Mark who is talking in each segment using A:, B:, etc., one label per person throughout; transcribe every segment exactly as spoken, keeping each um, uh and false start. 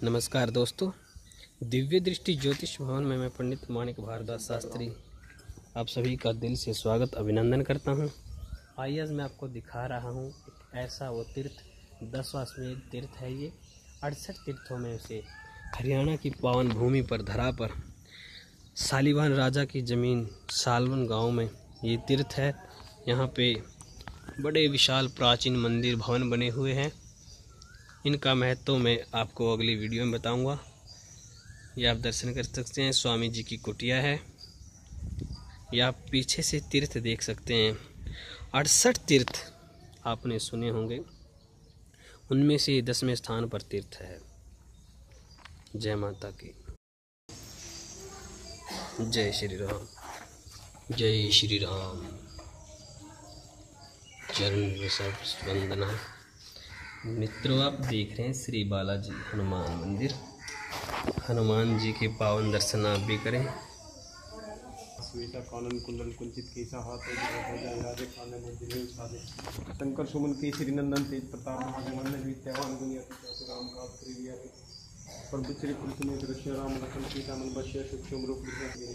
A: नमस्कार दोस्तों, दिव्य दृष्टि ज्योतिष भवन में मैं पंडित माणिक भारद्वाज शास्त्री आप सभी का दिल से स्वागत अभिनंदन करता हूं। आइए आज मैं आपको दिखा रहा हूं एक ऐसा वो तीर्थ, दशवाश्मेध तीर्थ है। ये अड़सठ तीर्थों में से हरियाणा की पावन भूमि पर धरा पर शालीवाहन राजा की ज़मीन सालवन गांव में ये तीर्थ है। यहाँ पे बड़े विशाल प्राचीन मंदिर भवन बने हुए हैं। इनका महत्व मैं आपको अगली वीडियो में बताऊंगा। ये आप दर्शन कर सकते हैं। स्वामी जी की कुटिया है। या आप पीछे से तीर्थ देख सकते हैं। अड़सठ तीर्थ आपने सुने होंगे, उनमें से दसवें स्थान पर तीर्थ है। जय माता की, जय श्री राम, जय श्री राम। चरण सब वंदना। मित्रों, आप देख रहे हैं श्री बालाजी हनुमान मंदिर। हनुमान जी के पावन दर्शन आप भी करें।
B: कानन कुंडल कुंचित केसा हाथ राजे खाने मंदिर साधे शंकर सुमन केसरी नंदन तेज प्रताप महाजन विद्यावान दुनिया राम का प्रिय पर श्री कृष्ण में दृश्य राम लखन सीता मन बश्य सूक्ष्म रूप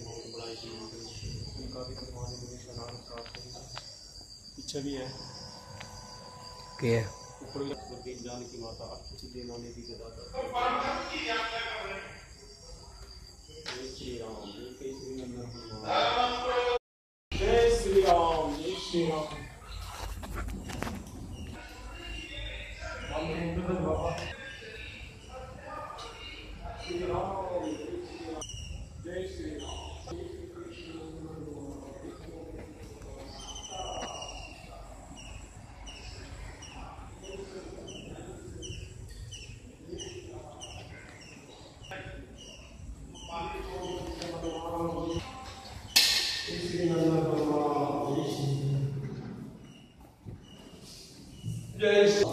B: पीछे भी है
A: क्या
B: जानकी माता अक्षति देना ने भी दाता। जय श्री राम, जय श्री नंदन, जय श्री राम, जय श्री राम। बाबा श्री राम, जय श्री राम। जय श्री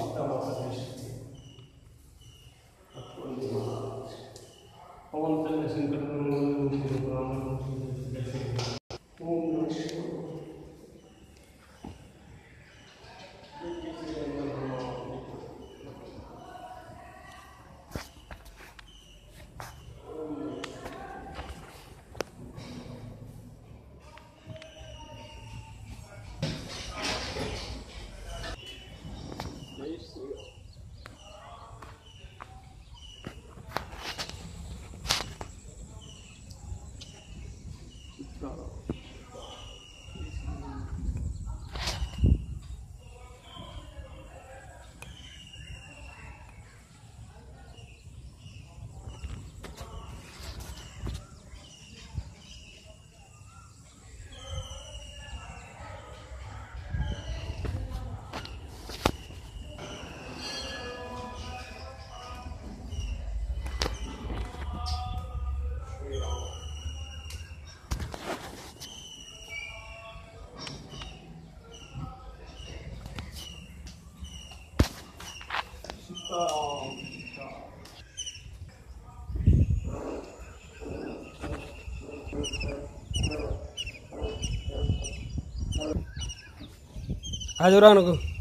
B: पवन चंद्र शंकर
A: आज रान को